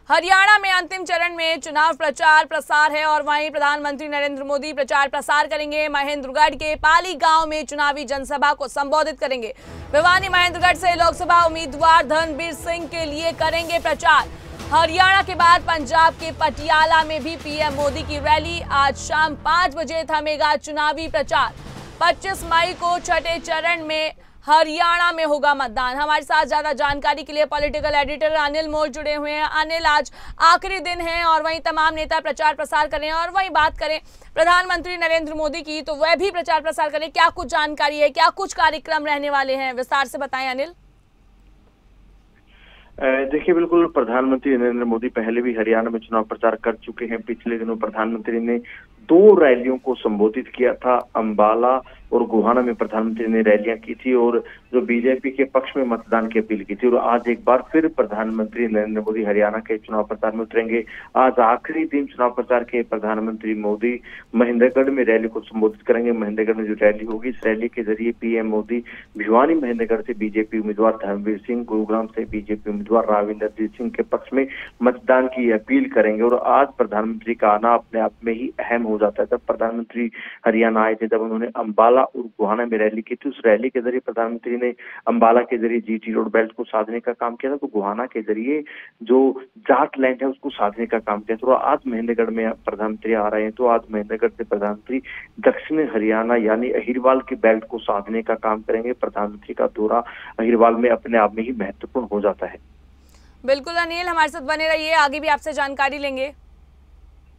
हरियाणा में अंतिम चरण में चुनाव प्रचार प्रसार है और वहीं प्रधानमंत्री नरेंद्र मोदी प्रचार प्रसार करेंगे। महेंद्रगढ़ के पाली गांव में चुनावी जनसभा को संबोधित करेंगे। भिवानी महेंद्रगढ़ से लोकसभा उम्मीदवार धर्मवीर सिंह के लिए करेंगे प्रचार। हरियाणा के बाद पंजाब के पटियाला में भी पीएम मोदी की रैली। आज शाम 5 बजे थमेगा चुनावी प्रचार। 25 मई को छठे चरण में हरियाणा में होगा मतदान। हमारे साथ ज्यादा जानकारी के लिए पॉलिटिकल एडिटर अनिल मोल जुड़े हुए हैं। अनिल, आज आखिरी दिन है और वहीं तमाम नेता प्रचार प्रसार कर रहे हैं और वहीं बात करें प्रधानमंत्री नरेंद्र मोदी की तो वह भी प्रचार प्रसार करें। क्या कुछ जानकारी है, क्या कुछ कार्यक्रम रहने वाले हैं, विस्तार से बताएं अनिल। देखिए, बिल्कुल प्रधानमंत्री नरेंद्र मोदी पहले भी हरियाणा में चुनाव प्रचार कर चुके हैं। पिछले दिनों प्रधानमंत्री ने 2 रैलियों को संबोधित किया था। अंबाला और गोहाना में प्रधानमंत्री ने रैलियां की थी और जो बीजेपी के पक्ष में मतदान की अपील की थी। और आज एक बार फिर प्रधानमंत्री नरेंद्र मोदी हरियाणा के चुनाव प्रचार में उतरेंगे। आज आखिरी दिन चुनाव प्रचार के प्रधानमंत्री मोदी महेंद्रगढ़ में रैली को संबोधित करेंगे। महेंद्रगढ़ में जो रैली होगी, इस रैली के जरिए पीएम मोदी भिवानी महेंद्रगढ़ से बीजेपी उम्मीदवार धर्मवीर सिंह, गुरुग्राम से बीजेपी उम्मीदवार राविंदरजीत सिंह के पक्ष में मतदान की अपील करेंगे। और आज प्रधानमंत्री का आना अपने आप में ही अहम हो जाता है। जब प्रधानमंत्री हरियाणा आए थे, जब उन्होंने अंबाला और गोहाना में रैली की थी, उस रैली के जरिए प्रधानमंत्री ने अंबाला के जरिए जीटी रोड बेल्ट को साधने का काम किया था, तो गोहाना के जरिए जो जाट लैंड है उसको साधने का काम किया था। तो आज महेंद्रगढ़ में प्रधानमंत्री आ रहे हैं, तो आज महेंद्रगढ़ से प्रधानमंत्री दक्षिण हरियाणा यानी अहिरवाल की बेल्ट को साधने का काम करेंगे। प्रधानमंत्री का दौरा अहिरवाल में अपने आप में ही महत्वपूर्ण हो जाता है। बिल्कुल अनिल, हमारे साथ बने रहिए, आगे भी आपसे जानकारी लेंगे।